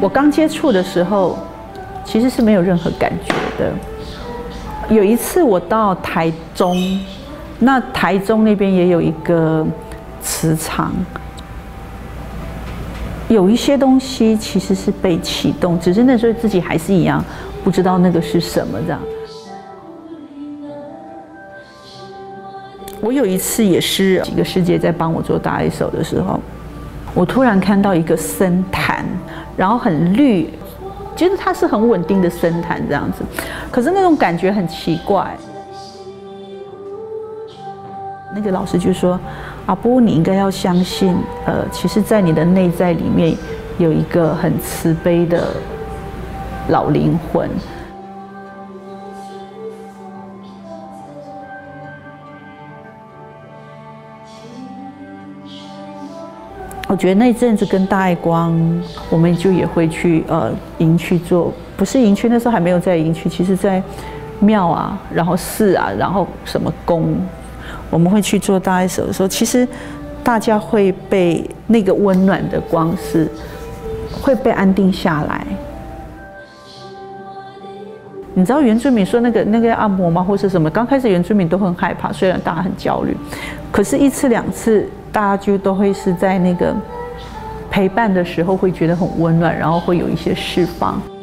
我刚接触的时候，其实是没有任何感觉的。有一次我到台中，那台中那边也有一个磁场，有一些东西其实是被启动，只是那时候自己还是一样不知道那个是什么这样。我有一次也是几个师姐在帮我做大爱手的时候，我突然看到一个僧坛，然后很绿，其实它是很稳定的僧坛这样子，可是那种感觉很奇怪。那个老师就说：“阿波，你应该要相信，其实，在你的内在里面有一个很慈悲的老灵魂。”我觉得那阵子跟大爱光，我们就也会去营区做，不是营区，那时候还没有在营区，其实在庙啊，然后寺啊，然后什么宫，我们会去做大爱手的时候，其实大家会被那个温暖的光是会被安定下来。你知道原住民说那个按摩吗，或是什么？刚开始原住民都很害怕，虽然大家很焦虑，可是1次2次，大家就都会是在那个陪伴的时候会觉得很温暖，然后会有一些释放。